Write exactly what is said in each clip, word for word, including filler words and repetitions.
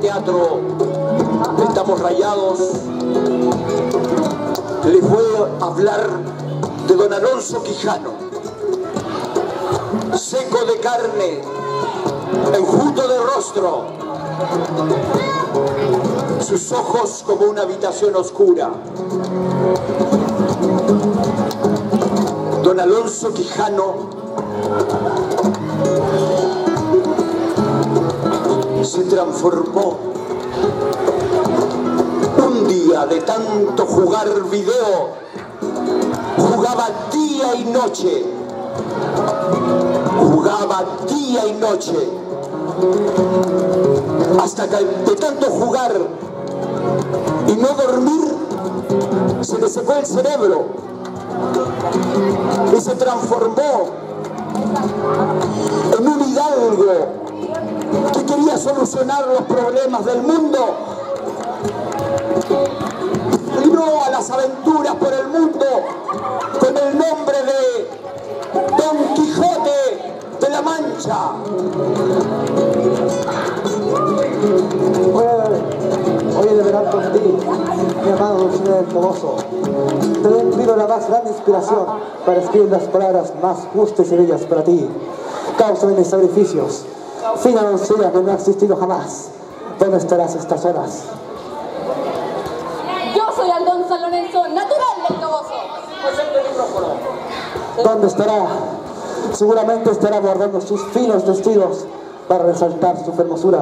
teatro Estamos Rayados, les voy a hablar de don Alonso Quijano, seco de carne, enjuto de rostro, sus ojos como una habitación oscura. Don Alonso Quijano se transformó un día de tanto jugar video, jugaba día y noche, jugaba día y noche, hasta que de tanto jugar y no dormir se le secó el cerebro y se transformó en un hidalgo que quería solucionar los problemas del mundo y no a las aventuras por el mundo con el nombre de Don Quijote de la Mancha. Hoy he de velar por ti, mi amado Dulcinea del Toboso. Te he pido la más grande inspiración para escribir las palabras más justas y bellas para ti. Causa de mis sacrificios, fina doncella que no ha existido jamás. ¿Dónde estarás estas horas? Yo soy Aldón San Lorenzo, natural del Toboso. ¿Dónde estará? Seguramente estará bordando sus finos vestidos para resaltar su hermosura.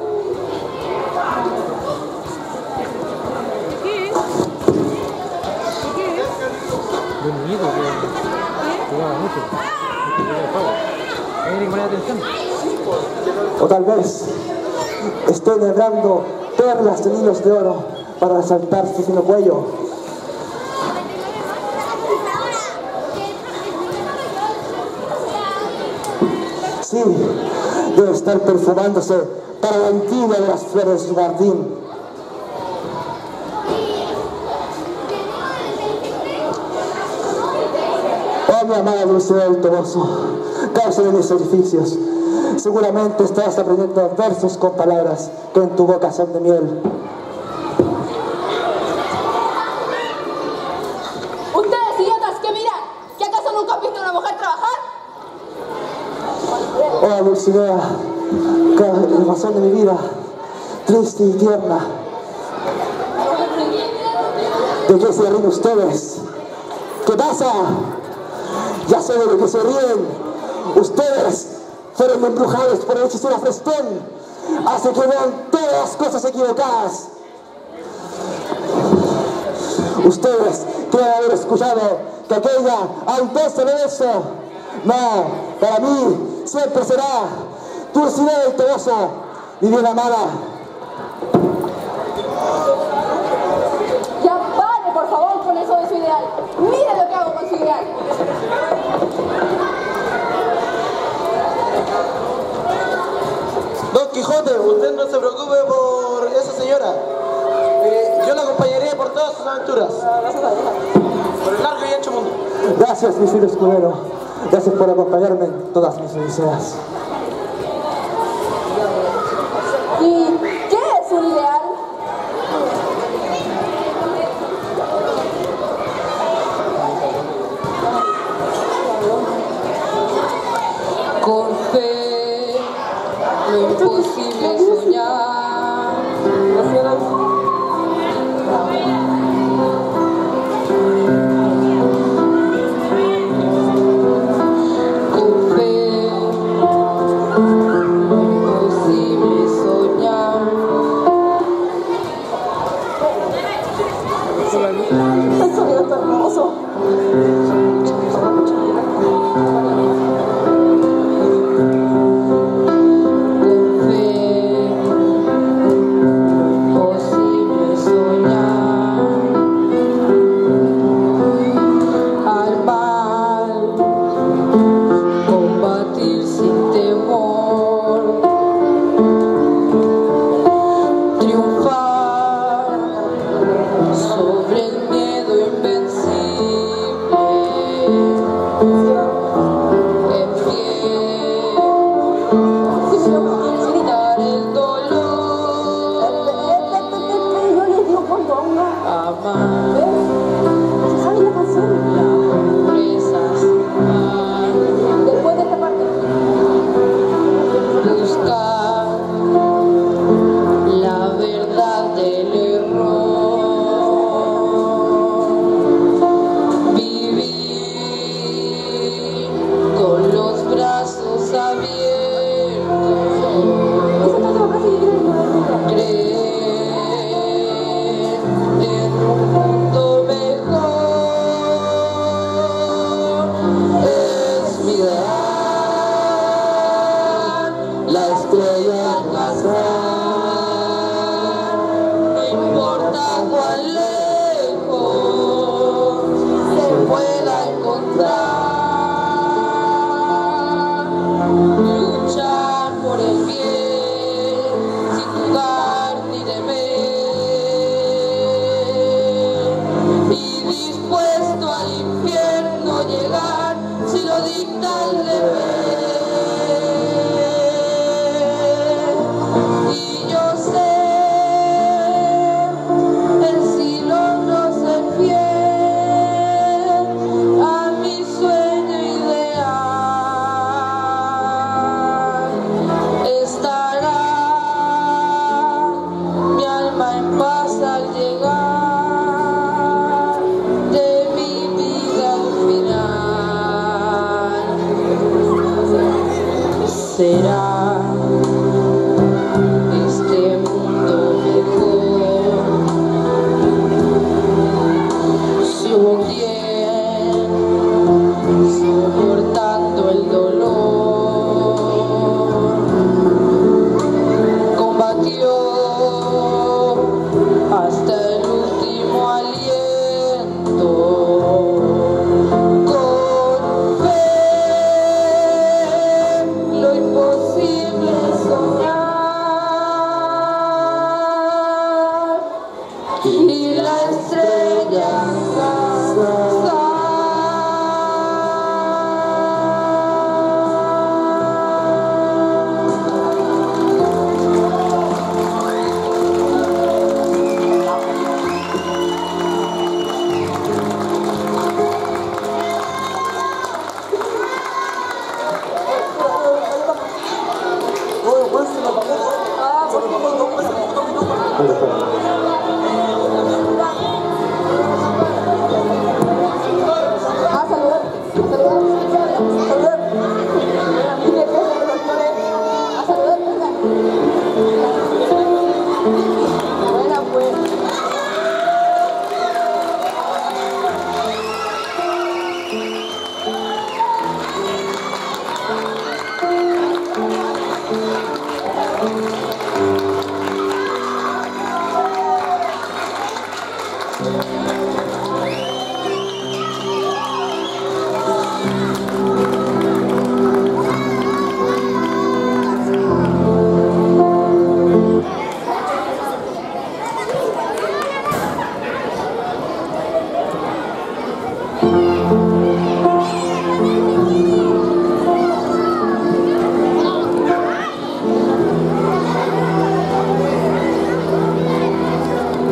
O tal vez esté enhebrando perlas en hilos de oro para resaltar su fino cuello. Sí, debe estar perfumándose para la envidia de las flores de su jardín. Oh, mi amada Dulcinea del Toboso, causa de mis sacrificios, seguramente estarás aprendiendo versos con palabras que en tu boca son de miel. Ustedes idiotas que miran, ¿que acaso nunca han visto a una mujer trabajar? Oh, Dulcinea, la razón de mi vida, triste y tierna. ¿De qué se ríen ustedes? ¿Qué pasa? Ya sé de lo que se ríen. Ustedes fueron embrujados por el hechicero Frestón. Hace que vean todas las cosas equivocadas. Ustedes creen haber escuchado que aquella Aldonza de eso. No, para mí siempre será Dulcinea del Toboso, mi bien amada. Ya pare, por favor, con eso de su ideal. Mire lo que hago con su ideal. Don Quijote, usted no se preocupe por esa señora. Eh, yo la acompañaré por todas sus aventuras. Por el largo y ancho mundo. Gracias, mi fiel escudero. Gracias por acompañarme en todas mis odiseas. ¿Y qué es un ideal? Con fe, lo imposible soñar.